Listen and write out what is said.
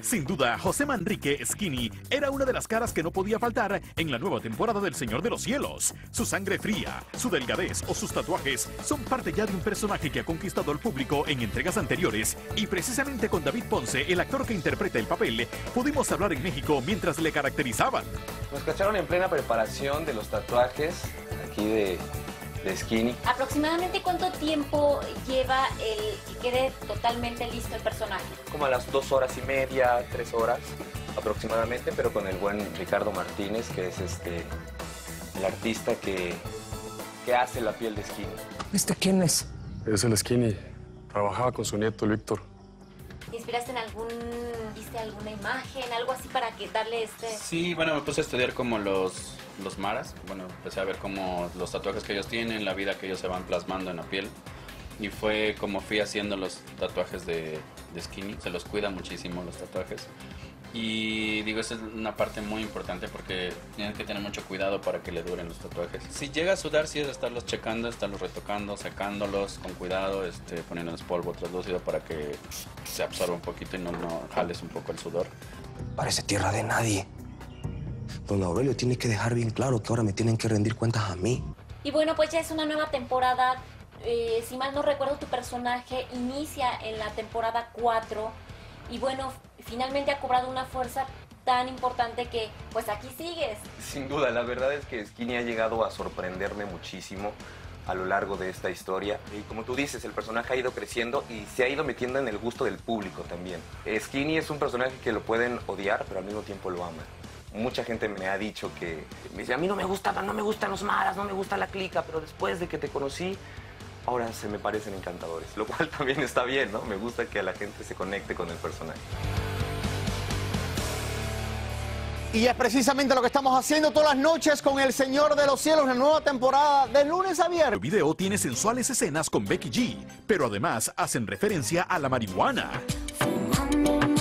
Sin duda, José Manrique Skinny era una de las caras que no podía faltar en la nueva temporada del Señor de los Cielos. Su sangre fría, su delgadez o sus tatuajes son parte ya de un personaje que ha conquistado al público en entregas anteriores, y precisamente con David Ponce, el actor que interpreta el papel, pudimos hablar en México mientras le caracterizaban. Nos cacharon en plena preparación de los tatuajes aquí de Skinny. ¿Aproximadamente cuánto tiempo lleva el que quede totalmente listo el personaje? Como a las 2 horas y media, 3 horas aproximadamente, pero con el buen Ricardo Martínez, que es el artista que hace la piel de Skinny. ¿Este quién es? Es el Skinny. Trabajaba con su nieto, el Víctor. ¿Te inspiraste en viste alguna imagen, algo así para que darle Sí, bueno, me puse a estudiar como los maras. Bueno, empecé a ver como los tatuajes que ellos tienen, la vida que ellos se van plasmando en la piel. Y fue como fui haciendo los tatuajes de Skinny. Se los cuida muchísimo los tatuajes. Y digo, esa es una parte muy importante porque tienen que tener mucho cuidado para que le duren los tatuajes. Si llega a sudar, sí es estarlos checando, estarlos retocando, secándolos con cuidado, poniéndoles polvo translúcido para que se absorba un poquito y no jales un poco el sudor. Parece tierra de nadie. Don Aurelio tiene que dejar bien claro que ahora me tienen que rendir cuentas a mí. Y bueno, pues ya es una nueva temporada. Si mal no recuerdo, tu personaje inicia en la temporada 4. Y bueno, finalmente ha cobrado una fuerza tan importante que pues aquí sigues. Sin duda, la verdad es que Skinny ha llegado a sorprenderme muchísimo a lo largo de esta historia. Y como tú dices, el personaje ha ido creciendo y se ha ido metiendo en el gusto del público también. Skinny es un personaje que lo pueden odiar, pero al mismo tiempo lo aman. Mucha gente me ha dicho que me dice, a mí no me gustan los maras, no me gusta la clica, pero después de que te conocí, ahora se me parecen encantadores, lo cual también está bien, ¿no? Me gusta que a la gente se conecte con el personaje. Y es precisamente lo que estamos haciendo todas las noches con El Señor de los Cielos, una nueva temporada de lunes a viernes. El video tiene sensuales escenas con Becky G, pero además hacen referencia a la marihuana.